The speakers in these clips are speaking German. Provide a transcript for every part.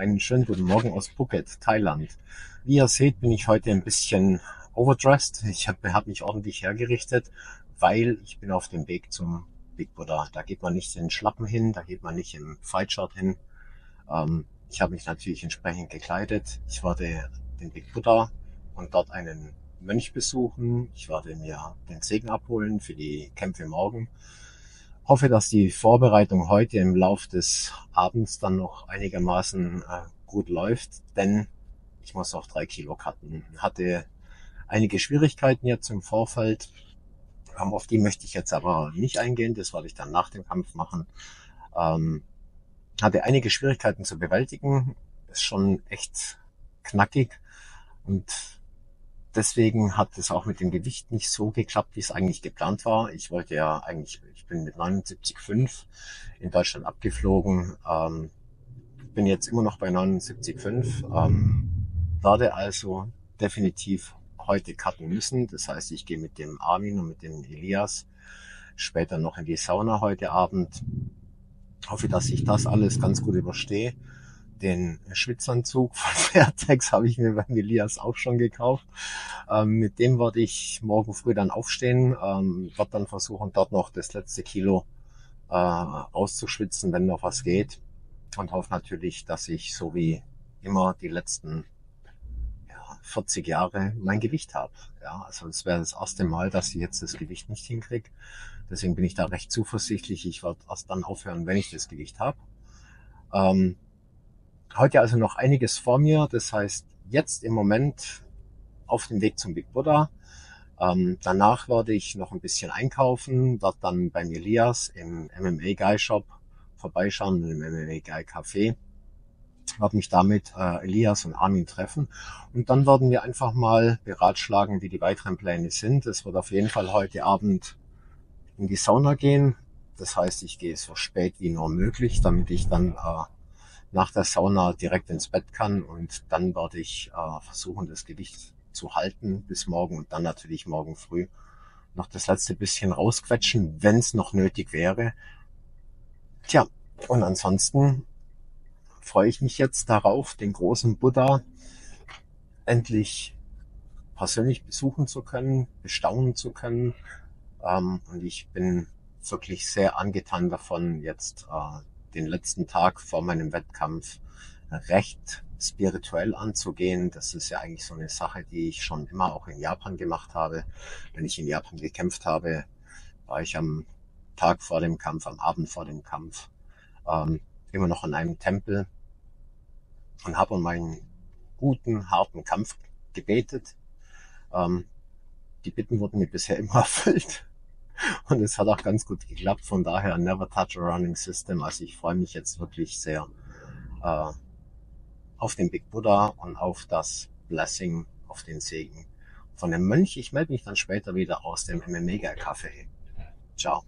einen schönen guten Morgen aus Phuket, Thailand. Wie ihr seht, bin ich heute ein bisschen overdressed. Ich hab mich ordentlich hergerichtet, weil ich bin auf dem Weg zum Big Buddha. Da geht man nicht in Schlappen hin, da geht man nicht im Fight-Shirt hin. Ich habe mich natürlich entsprechend gekleidet. Ich werde den Big Buddha und dort einen Mönch besuchen. Ich werde mir den Segen abholen für die Kämpfe morgen. Hoffe, dass die Vorbereitung heute im Lauf des Abends dann noch einigermaßen gut läuft, denn ich muss auch 3 Kilo cutten. Hatte einige Schwierigkeiten jetzt im Vorfeld. Auf die möchte ich jetzt aber nicht eingehen. Das werde ich dann nach dem Kampf machen. Ähm, Hatte einige Schwierigkeiten zu bewältigen. Ist schon echt knackig und deswegen hat es auch mit dem Gewicht nicht so geklappt, wie es eigentlich geplant war. Ich bin mit 79,5 in Deutschland abgeflogen, bin jetzt immer noch bei 79,5, werde also definitiv heute cutten müssen. Das heißt, ich gehe mit dem Armin und mit dem Elias später noch in die Sauna heute Abend. Hoffe, dass ich das alles ganz gut überstehe. Den Schwitzanzug von Fairtex habe ich mir beim Elias auch schon gekauft. Mit dem werde ich morgen früh dann aufstehen, werde dann versuchen, dort noch das letzte Kilo auszuschwitzen, wenn noch was geht. Und hoffe natürlich, dass ich so wie immer die letzten 40 Jahre mein Gewicht habe. Ja, also es wäre das erste Mal, dass ich jetzt das Gewicht nicht hinkriege. Deswegen bin ich da recht zuversichtlich. Ich werde erst dann aufhören, wenn ich das Gewicht habe. Heute also noch einiges vor mir. Das heißt, jetzt im Moment auf dem Weg zum Big Buddha. Danach werde ich noch ein bisschen einkaufen, werde dann beim Elias im MMA Guy Shop vorbeischauen, im MMA Guy Café. Werde mich damit Elias und Armin treffen und dann werden wir einfach mal beratschlagen, wie die weiteren Pläne sind. Es wird auf jeden Fall heute Abend in die Sauna gehen. Das heißt, ich gehe so spät wie nur möglich, damit ich dann nach der Sauna direkt ins Bett kann und dann werde ich versuchen, das Gewicht zu halten bis morgen und dann natürlich morgen früh noch das letzte bisschen rausquetschen, wenn es noch nötig wäre. Tja, und ansonsten freue ich mich jetzt darauf, den großen Buddha endlich persönlich besuchen zu können, bestaunen zu können. Und ich bin wirklich sehr angetan davon, jetzt den letzten Tag vor meinem Wettkampf recht spirituell anzugehen. Das ist ja eigentlich so eine Sache, die ich schon immer auch in Japan gemacht habe. Wenn ich in Japan gekämpft habe, war ich am Tag vor dem Kampf, am Abend vor dem Kampf, immer noch in einem Tempel und habe um meinen guten, harten Kampf gebetet. Ähm, Die Bitten wurden mir bisher immer erfüllt. Und es hat auch ganz gut geklappt. Von daher never touch a running system. Also ich freue mich jetzt wirklich sehr äh, auf den Big Buddha und auf das Blessing, auf den Segen von dem Mönch. Ich melde mich dann später wieder aus dem MMA Café. Ciao.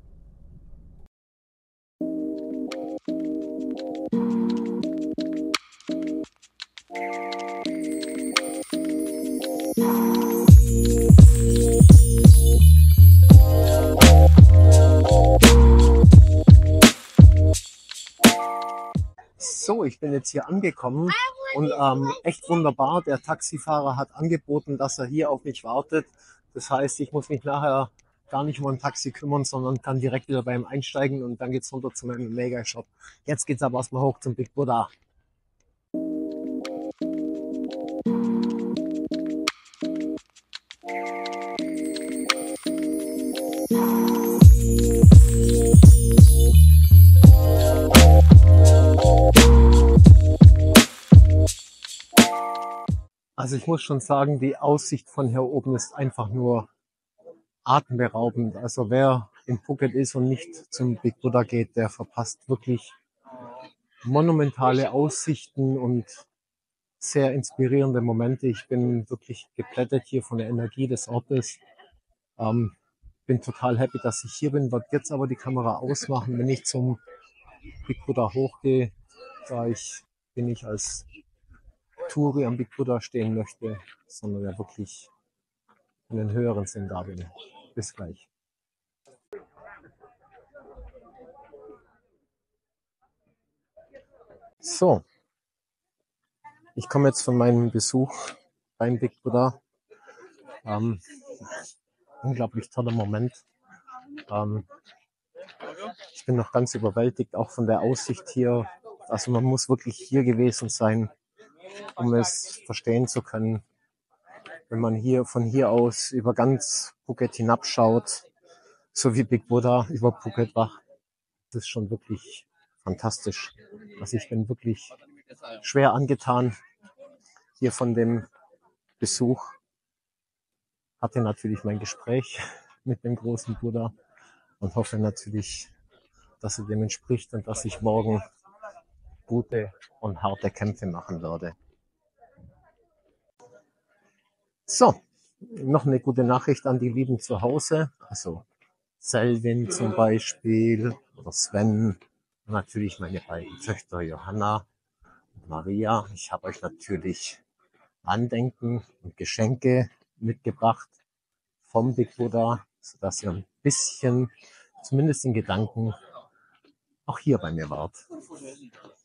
So, ich bin jetzt hier angekommen und echt wunderbar. Der Taxifahrer hat angeboten, dass er hier auf mich wartet. Das heißt, ich muss mich nachher gar nicht um ein Taxi kümmern, sondern kann direkt wieder bei ihm einsteigen und dann geht's runter zu meinem Mega-Shop. Jetzt geht's aber erstmal hoch zum Big Buddha. Also ich muss schon sagen, die Aussicht von hier oben ist einfach nur atemberaubend. Also wer in Phuket ist und nicht zum Big Buddha geht, der verpasst wirklich monumentale Aussichten und sehr inspirierende Momente. Ich bin wirklich geplättet hier von der Energie des Ortes. Ähm, Bin total happy, dass ich hier bin. Werde jetzt aber die Kamera ausmachen, wenn ich zum Big Buddha hochgehe, da bin ich als Touri am Big Buddha stehen möchte, sondern ja wirklich in den höheren Sinn da bin. Bis gleich. So, Ich komme jetzt von meinem Besuch beim Big Buddha. Ähm, unglaublich toller Moment. Ähm, ich bin noch ganz überwältigt, auch von der Aussicht hier. Also man muss wirklich hier gewesen sein, um es verstehen zu können. Wenn man hier von hier aus über ganz Phuket hinabschaut, so wie Big Buddha über Phuket wacht, das ist schon wirklich fantastisch. Also ich bin wirklich schwer angetan hier von dem Besuch. Hatte natürlich mein Gespräch mit dem großen Buddha und hoffe natürlich, dass er dem entspricht und dass ich morgen gute und harte Kämpfe machen werde. So, noch eine gute Nachricht an die Lieben zu Hause. Also Selwyn zum Beispiel oder Sven, und natürlich meine beiden Töchter Johanna und Maria. Ich habe euch natürlich Andenken und Geschenke mitgebracht vom Big Buddha, sodass ihr ein bisschen, zumindest in Gedanken, auch hier bei mir wart.